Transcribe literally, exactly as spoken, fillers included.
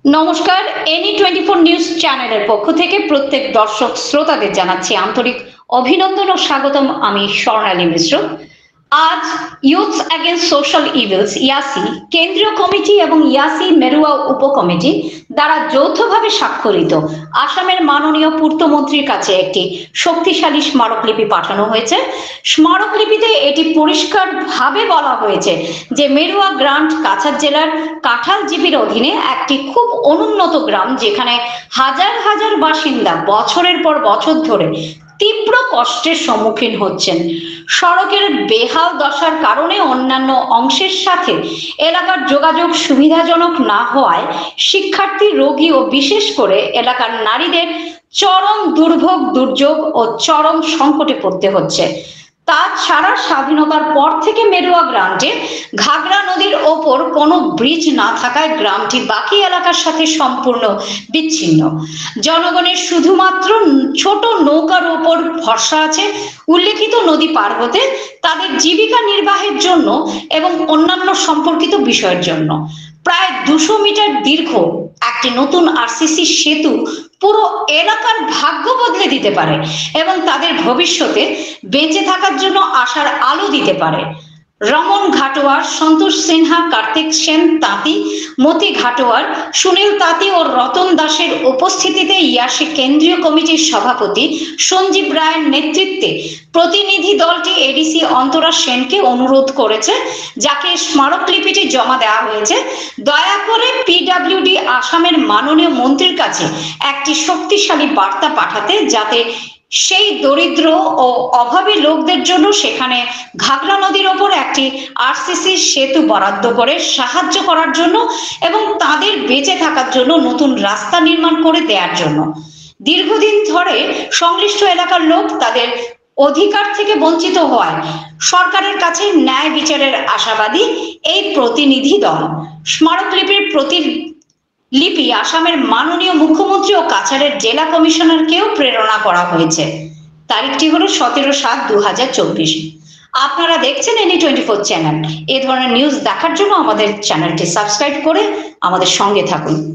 নমস্কার, any twenty four news চ্যানেলের পক্ষ থেকে প্রত্যেক দর্শক শ্রোতাদের জানাচ্ছি আন্তরিক অভিনন্দন ও স্বাগতম। আমি স্বর্ণালী মিশ্র। আজ ইউথস এগেইনস্ট সোশ্যাল ইভিলস ইয়াসি কেন্দ্রীয় কমিটি এবং ইয়াসি মেরুয়া উপকমিটি দ্বারা যৌথভাবে স্বাক্ষরিত আসামের মাননীয় পূর্তমন্ত্রীর কাছে একটি শক্তিশালী স্মারকলিপি পাঠানো হয়েছে। স্মারকলিপিতে এটি পরিষ্কারভাবে বলা হয়েছে যে মেরুয়া গ্রান্ট কাছাড় জেলার কাঁঠাল জিপির অধীনে একটি খুব অনুন্নত গ্রাম, যেখানে হাজার হাজার বাসিন্দা বছরের পর বছর ধরে তীব্র কষ্টের সম্মুখীন হচ্ছেন। সড়কের বেহাল দশার কারণে অন্যান্য অংশের সাথে এলাকার যোগাযোগ সুবিধাজনক না হওয়ায় শিক্ষার্থী, রোগী ও বিশেষ করে এলাকার নারীদের চরম দুর্ভোগ, দুর্যোগ ও চরম সংকটে পড়তে হচ্ছে। তাছাড়া স্বাধীনতার পর থেকে মেরুয়া গ্রামে ঘাগড়া নদীর ওপর কোনো ব্রিজ না থাকায় গ্রামটি বাকি এলাকার সাথে সম্পূর্ণ বিচ্ছিন্ন। জনগণের শুধুমাত্র ছোট নৌকার ওপর ভরসা আছে উল্লেখিত নদী পার হতে, তাদের জীবিকা নির্বাহের জন্য এবং অন্যান্য সম্পর্কিত বিষয়ের জন্য। প্রায় দুশো মিটার দীর্ঘ একটি নতুন আরসিসি সেতু পুরো এলাকার ভাগ্য বদলে দিতে পারে এবং তাদের ভবিষ্যতে বেঁচে থাকার জন্য আশার আলো দিতে পারে। রমন ঘাটোয়ার, সন্তোষ সিনহা, কার্তিক সেন তাঁতি, মতি ঘাটোয়ার, সুনীল তাঁতি ও রতন দাসের উপস্থিতিতে ইয়াসি কেন্দ্রীয় কমিটির সভাপতি সঞ্জীব রায়ের নেতৃত্বে প্রতিনিধি দলটি এডিসি অন্তরা সেনকে অনুরোধ করেছে, যাকে স্মারকলিপিটি জমা দেওয়া হয়েছে, দয়া করে পিডাব্লিউডি আসামের মাননীয় মন্ত্রীর কাছে একটি শক্তিশালী বার্তা পাঠাতে, যাতে সেই দরিদ্র ও অভাবী লোকদের জন্য সেখানে ঘাগড়া নদীর ওপর একটি আরসিসি সেতু বরাদ্দ করে সাহায্য করার জন্য এবং তাদের বেঁচে থাকার জন্য নতুন রাস্তা নির্মাণ করে দেওয়ার জন্য। দীর্ঘদিন ধরে সংশ্লিষ্ট এলাকার লোক তাদের অধিকার থেকে বঞ্চিত হওয়ায় সরকারের কাছে ন্যায় বিচারের আশাবাদী এই প্রতিনিধি দল। স্মারকলিপির প্রতি লিপি আসামের মাননীয় মুখ্যমন্ত্রী ও কাছাড়ের জেলা কমিশনারকেও প্রেরণা করা হয়েছে। তারিখটি হলো সতেরো সাত দু হাজার চব্বিশ। আপনারা দেখছেন এনি টোয়েন্টি ফোর চ্যানেল। এ ধরনের নিউজ দেখার জন্য আমাদের চ্যানেলটি সাবস্ক্রাইব করে আমাদের সঙ্গে থাকুন।